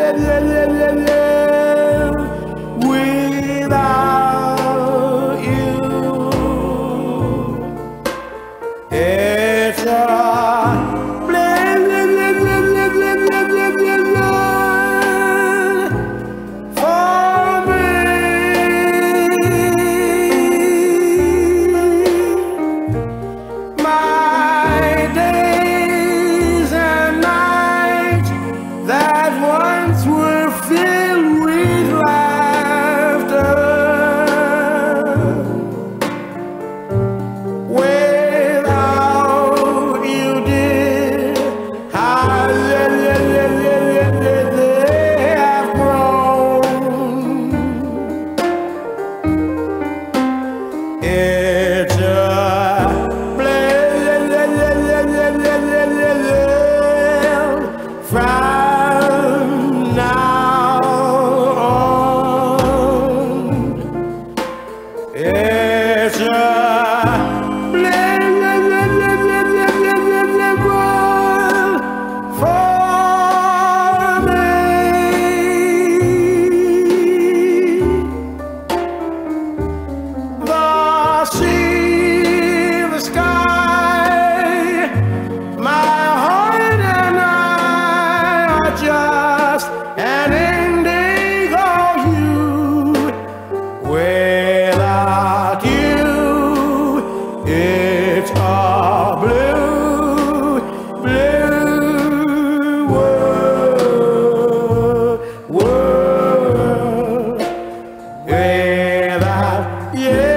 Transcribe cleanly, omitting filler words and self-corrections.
without you. It's a it's a from now on. It's a for me. The sea, the sky, my heart and I are just an indigo hue. Without you, it's a blue, blue world. Without you.